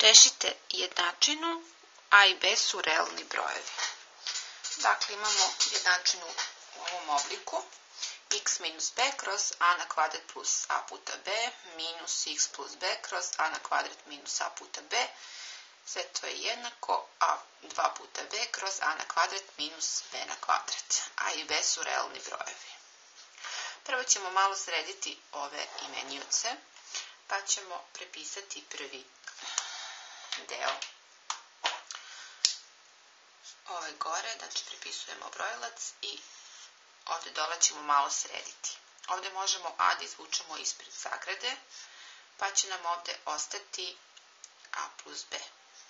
Rešite jednačinu, a i b su realni brojevi. Dakle, imamo jednačinu u ovom obliku. X minus b kroz a na kvadrat plus a puta b minus x plus b kroz a na kvadrat minus a puta b. Sve to je jednako a 2 puta b kroz a na kvadrat minus b na kvadrat. A i b su realni brojevi. Prvo ćemo malo srediti ove imenioce, pa ćemo prepisati prvi deo. Ove gore, znači prepisujemo brojilac i ovde dole ćemo malo srediti. Ovde možemo a da izvučemo ispred zagrade, pa će nam ovde ostati a plus b.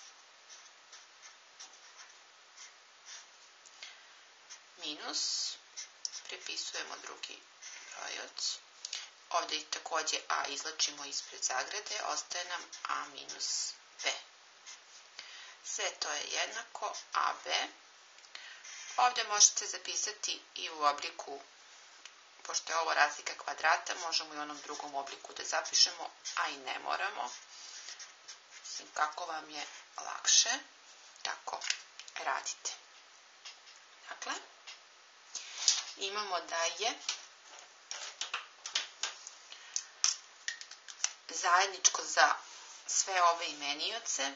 Minus, prepisujemo drugi brojilac. Ovde i takođe a izlačimo ispred zagrade, ostaje nam a minus b. Sve to je jednako ab. Ovde možete zapisati i u obliku, pošto je ovo razlika kvadrata, možemo i u onom drugom obliku da zapišemo, a i ne moramo. Mislim, kako vam je lakše, tako radite. Dakle, imamo da je zajedničko za sve ove imenioce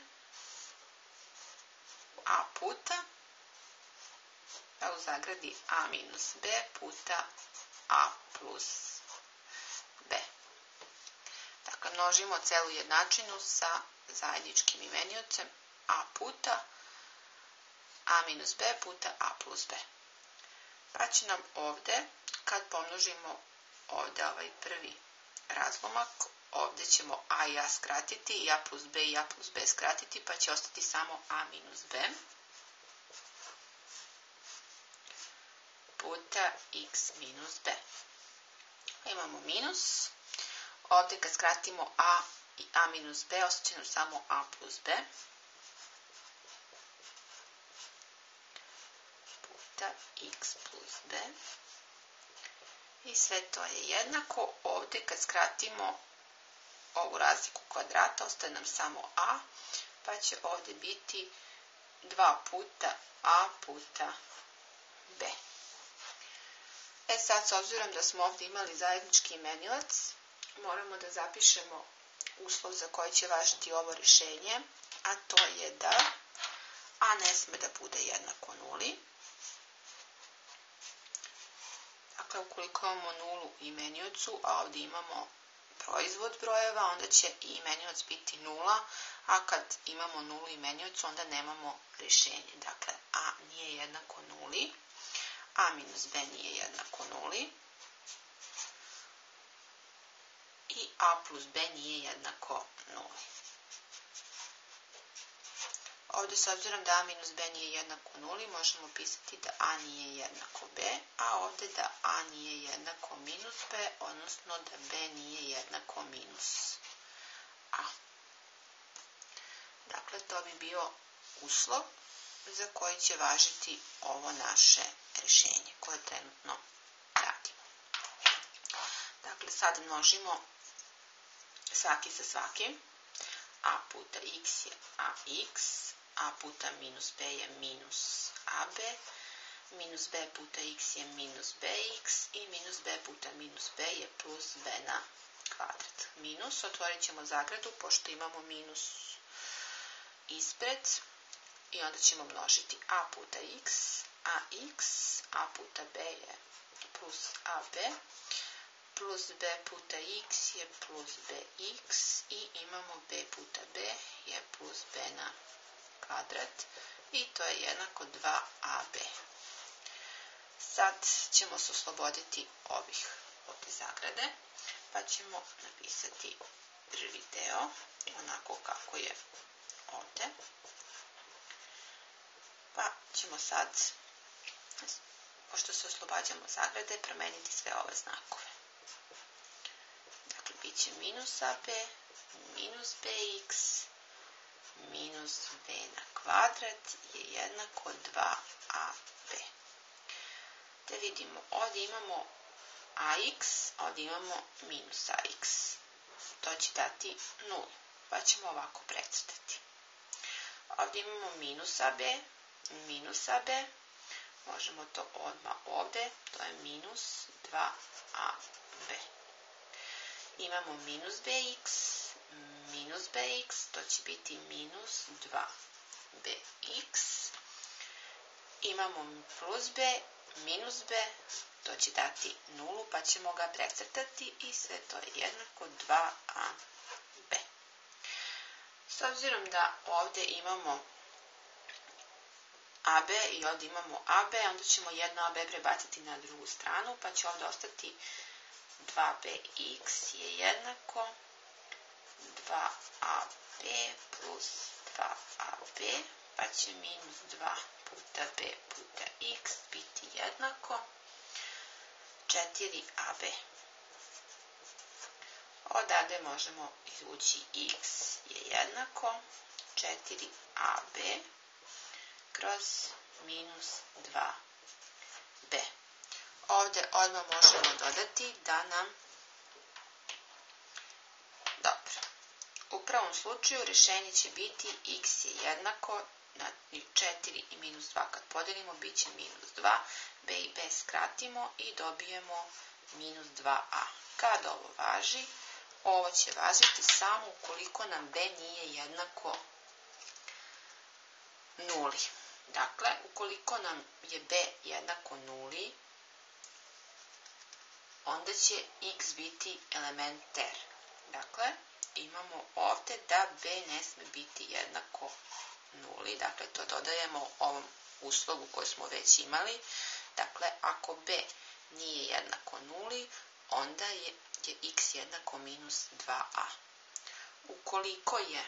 a puta, pa u zagradi a minus b puta a plus b. Dakle, množimo celu jednačinu sa zajedničkim imeniocem a puta a minus b puta a plus b. Pa će nam ovde, kad pomnožimo ovde ovaj prvi razlomak, ovde ćemo a i a skratiti i a plus b i a plus b skratiti, pa će ostati samo a minus b puta x minus b. Imamo minus. Ovde kad skratimo a i a minus b, ostaće nam samo a plus b puta x plus b. I sve to je jednako. Ovde kad skratimo ovu razliku kvadrata, ostaje nam samo a, pa će ovde biti 2 puta a puta b. Sad, s obzirom da smo ovde imali zajednički imenilac, moramo da zapišemo uslov za koji će važiti ovo rešenje, a to je da a ne sme da bude jednako nuli. Dakle, ukoliko imamo nulu u imeniocu, a ovde imamo proizvod brojeva, onda će i imenioc biti nula, a kad imamo nulu imeniocu, onda nemamo rešenje. Dakle, a nije jednako nuli, a minus b nije jednako nuli i a plus b nije jednako nuli. Ovde, s obzirom da a minus b nije jednako nuli, možemo pisati da a nije jednako b, a ovde da a nije jednako minus b, odnosno da b nije jednako minus a. Dakle, to bi bio uslov za koji će važiti ovo naše rešenje koje trenutno radimo. Dakle, sad množimo svaki sa svakim. A puta x je ax, a puta minus b je minus ab, minus b puta x je minus bx i minus b puta minus b je plus b na kvadrat. Minus, otvorit ćemo zagradu pošto imamo minus ispred i onda ćemo množiti a puta x, a puta b je plus ab, plus b puta x je plus bx i imamo b puta b je plus b na kvadrat i to je jednako 2ab. Sad ćemo se osloboditi ovde zagrade, pa ćemo napisati prvi deo onako kako je ovde. Pa ćemo sad, pošto se oslobađamo zagrade, promeniti sve ove znakove. Dakle, bit će minus ab, minus bx, minus b na kvadrat je jednako 2ab. Da vidimo, ovdje imamo ax, ovdje imamo minus ax. To će dati 0. pa ćemo ovako precrtati. Ovdje imamo minus AB, možemo to odmah ovdje, to je minus 2AB. Imamo minus bx, to će biti minus 2bx. Imamo plus b, minus b, to će dati 0, pa ćemo ga precrtati i sve to je jednako 2ab. S obzirom da ovdje imamo AB i ovdje imamo AB, onda ćemo jedno AB prebaciti na drugu stranu, pa će ovdje ostati 2bx je jednako 2ab plus 2ab, pa će minus 2 puta b puta x biti jednako 4ab. Odavde možemo izvući x je jednako 4ab kroz minus 2b. Ovdje odmah možemo dodati da nam, dobro, u prvom slučaju rješenje će biti x je jednako, 4 i minus 2 kad podelimo bit će minus 2, b i b skratimo i dobijemo minus 2a. Kad ovo važi, ovo će važiti samo ukoliko nam b nije jednako 0. Dakle, ukoliko nam je b jednako 0, onda će x biti elementer. Dakle, imamo ovdje da b ne sme biti jednako 0. Dakle, to dodajemo ovom uslovu koji smo već imali. Dakle, ako b nije jednako 0, onda je x jednako minus 2a. Ukoliko je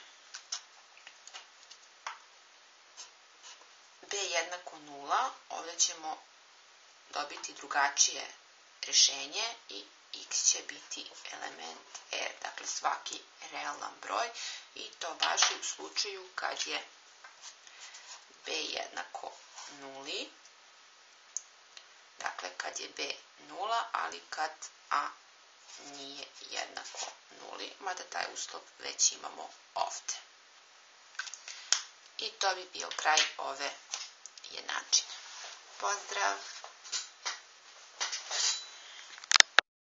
b jednako 0, ovdje ćemo dobiti drugačije rješenje i x će biti element r, dakle svaki realan broj, i to važi u slučaju kad je b jednako 0, dakle kad je b 0, ali kad a nije jednako 0, mada taj uslov već imamo ovdje. I to bi bio kraj ove jednačine. Pozdrav!